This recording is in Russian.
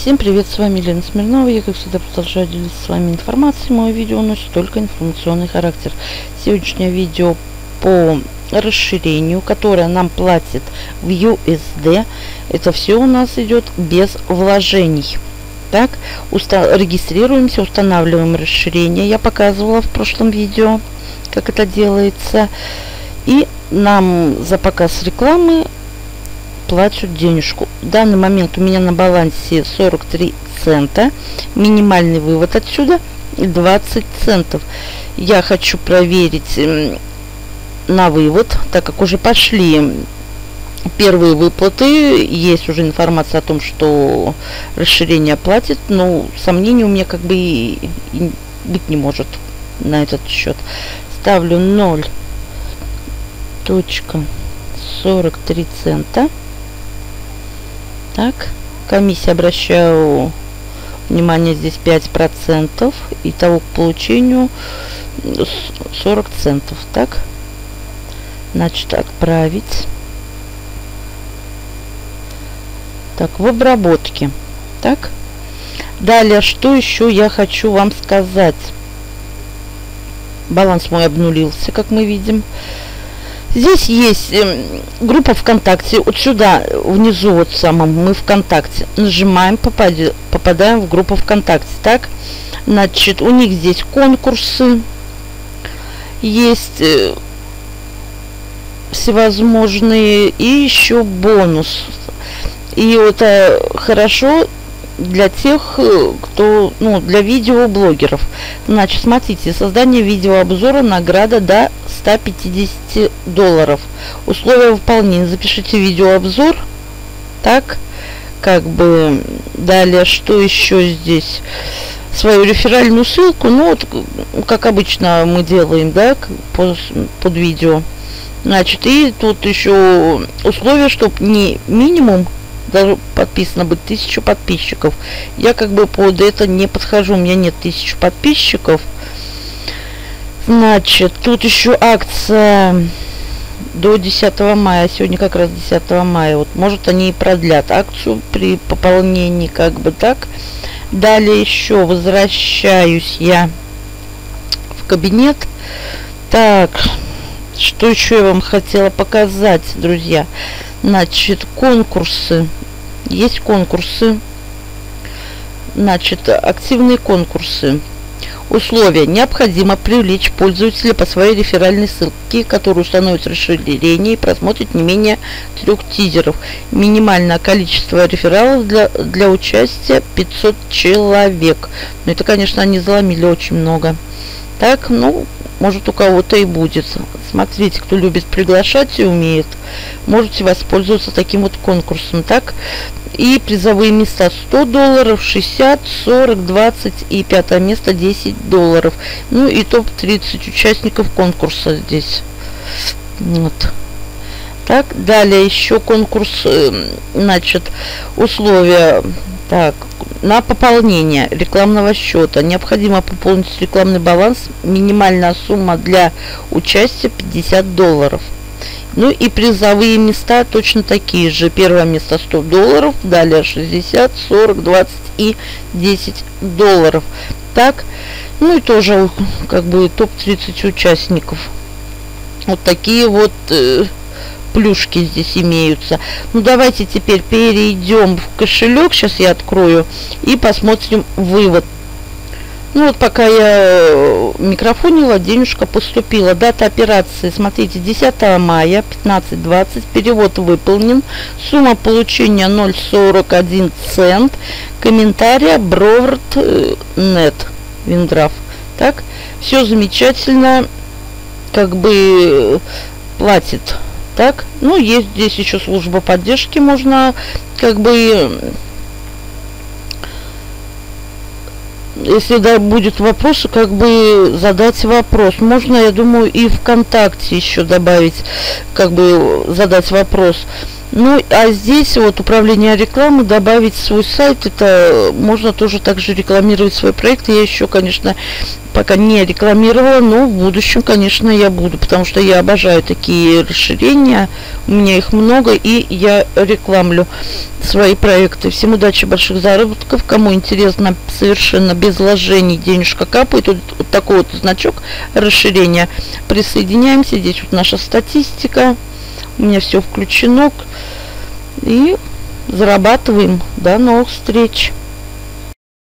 Всем привет, с вами Елена Смирнова. Я, как всегда, продолжаю делиться с вами информацией. Мое видео носит только информационный характер. Сегодняшнее видео по расширению, которое нам платит в USD. Это все у нас идет без вложений. Так, регистрируемся, устанавливаем расширение. Я показывала в прошлом видео, как это делается. И нам за показ рекламы платят денежку. В данный момент у меня на балансе 43 цента. Минимальный вывод отсюда 20 центов. Я хочу проверить на вывод, так как уже пошли первые выплаты. Есть уже информация о том, что расширение платит. Но сомнений у меня как бы и быть не может на этот счет. Ставлю 0.43 цента. Так, комиссия, обращаю внимание, здесь 5%. Итого к получению 40 центов. Так, значит, отправить. Так, в обработке. Так, далее, что еще я хочу вам сказать. Баланс мой обнулился, как мы видим. Здесь есть группа ВКонтакте. Вот сюда, внизу, вот самом, мы ВКонтакте. Нажимаем, попадаем в группу ВКонтакте. Так, значит, у них здесь конкурсы. Есть всевозможные. И еще бонус. И это хорошо для тех, кто, для видеоблогеров. Значит, смотрите, создание видеообзора, награда до $150. Условия выполнения: запишите видеообзор. Так, как бы далее, что еще здесь? Свою реферальную ссылку, вот, как обычно мы делаем, да, под видео. Значит, и тут еще условия, чтобы не минимум, даже подписано быть 1000 подписчиков. Я как бы под это не подхожу, у меня нет 1000 подписчиков. Значит, тут еще акция до 10 мая. Сегодня как раз 10 мая. Вот, может, они и продлят акцию при пополнении, как бы так. Далее еще возвращаюсь я в кабинет. Так, что еще я вам хотела показать, друзья? Значит, конкурсы. Есть конкурсы. Значит, активные конкурсы. Условия: необходимо привлечь пользователя по своей реферальной ссылке, которую установит расширение и просмотрит не менее 3 тизеров. Минимальное количество рефералов для участия 500 человек. Но это, конечно, они заломили очень много. Так, может, у кого-то и будет. Смотрите, кто любит приглашать и умеет, можете воспользоваться таким вот конкурсом. Так, и призовые места $100, 60, 40, 20 и 5 место $10. И топ-30 участников конкурса здесь. Вот. Так, далее еще конкурс, значит, условия. Так, на пополнение рекламного счета необходимо пополнить рекламный баланс. Минимальная сумма для участия $50. И призовые места точно такие же. Первое место $100, далее 60, 40, 20 и $10. Так, и тоже как бы топ-30 участников. Вот такие вот плюшки здесь имеются. Давайте теперь перейдем в кошелек. Сейчас я открою и посмотрим вывод. Вот пока я микрофонила, денежка поступила. Дата операции, смотрите, 10 мая, 15:20. Перевод выполнен. Сумма получения 0,41 цент. Комментария Бровард.нет. Виндраф. Так, все замечательно. Как бы платит. Так, есть здесь еще служба поддержки, можно как бы, если будет вопросы, как бы задать вопрос. Можно, я думаю, и ВКонтакте еще добавить, как бы задать вопрос. Ну, а здесь вот управление рекламой, добавить свой сайт, это можно тоже также рекламировать свой проект. Я еще, конечно, пока не рекламировала, но в будущем, конечно, я буду, потому что я обожаю такие расширения, у меня их много, и я рекламлю свои проекты. Всем удачи, больших заработков. Кому интересно, совершенно без вложений денежка капает. Вот такой вот значок расширения. Присоединяемся. Здесь вот наша статистика. У меня все включено. И зарабатываем. До новых встреч.